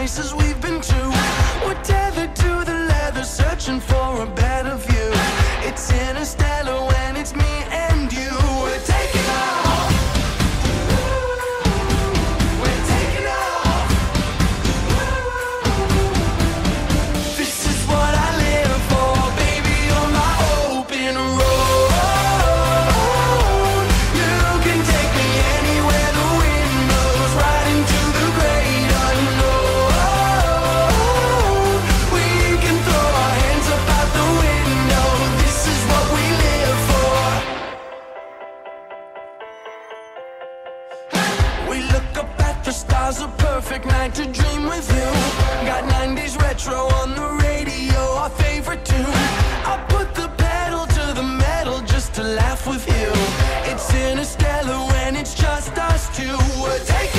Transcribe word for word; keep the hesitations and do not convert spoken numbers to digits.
places we've been to. We're tethered to the leather, searching for a better view. It's interstellar when it's me and you. We're taking off. We're taking off. This is what I live for, baby, on my open road. You can take me anywhere the wind blows, right into the great unknown. We can throw our hands up out the window. This is what we live for. We look up at the stars, a perfect night to dream with you. Got nineties retro on the radio, our favorite tune. I put the pedal to the metal just to laugh with you. It's interstellar when it's just us two. We're taking